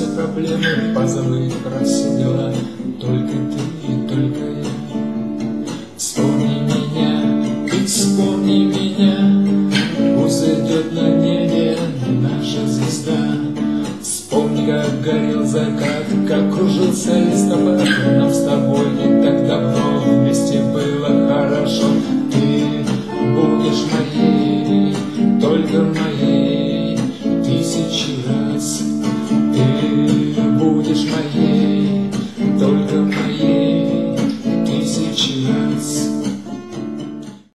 все проблемы позабыть про все дела. Только ты и только я. Вспомни меня, ведь вспомни.